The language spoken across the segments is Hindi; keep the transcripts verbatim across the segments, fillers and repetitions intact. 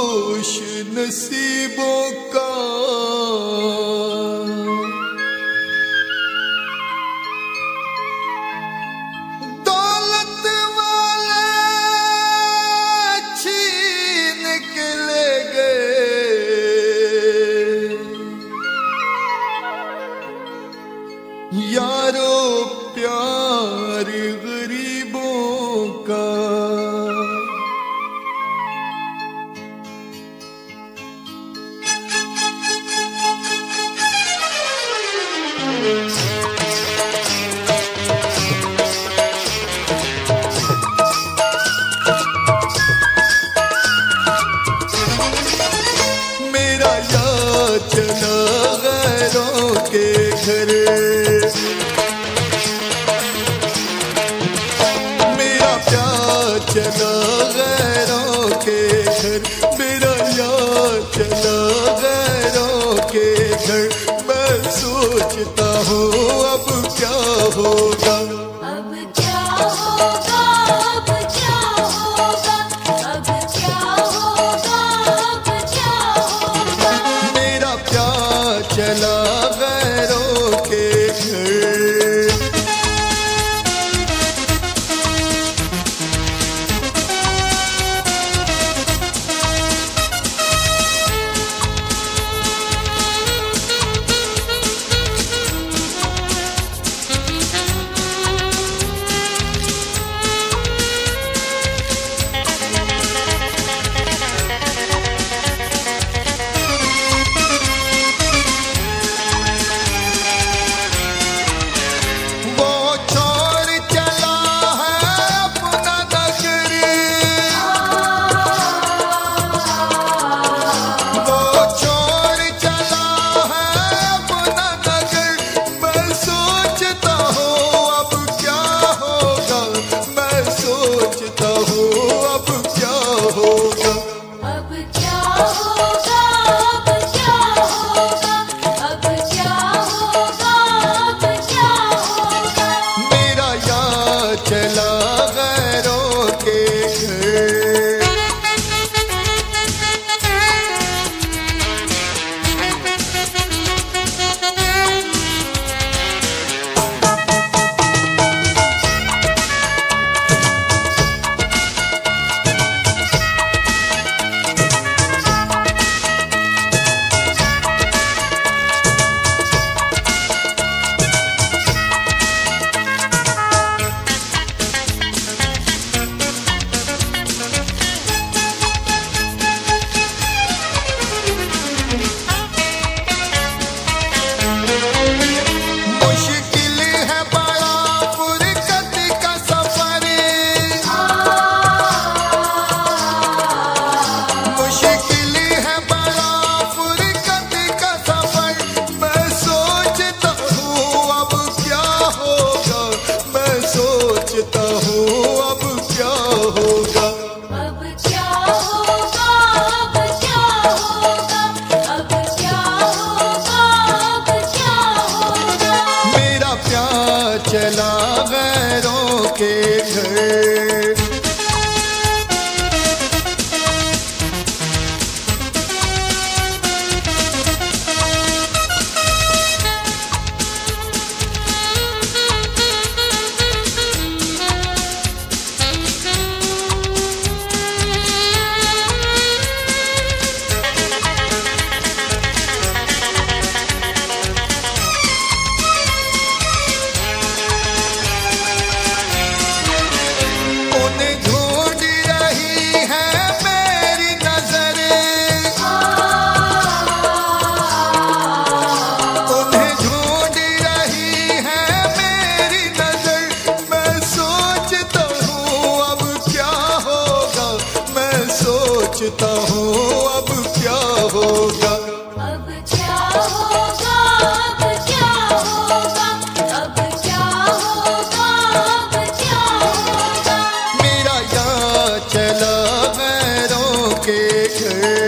खुश नसीबों का दौलत वाले छीन के ले गए यारो प्यार गरीबों का। मेरा यार चला गैरों के घर, मेरा प्यार चला गैरों के घर, मेरा यार चला गैरों के घर। मैं सोचता हूँ अब क्या होगा, अब क्या होगा, अब क्या होगा, अब क्या होगा, अब क्या होगा। मेरा प्यार चला गैरों के घर। चला गैरों के घर। सोचता हूँ अब क्या होगा, अब क्या होगा, अब क्या होगा, अब क्या होगा, अब क्या होगा। मेरा यार चला गैरों के घर।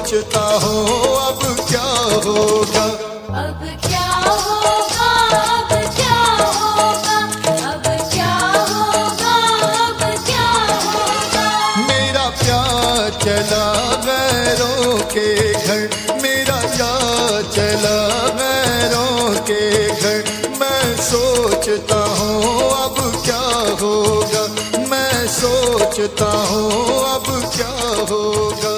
सोचता हूँ अब क्या होगा। अब क्या होगा, अब क्या होगा, अब क्या होगा, अब क्या होगा। मेरा प्यार चला गैरों के घर, मेरा प्यार चला गैरों के घर। मैं सोचता हूँ अब क्या होगा, मैं सोचता हूँ अब क्या होगा।